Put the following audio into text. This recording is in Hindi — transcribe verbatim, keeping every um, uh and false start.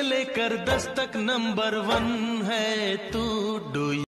लेकर दस तक नंबर वन है तू। डू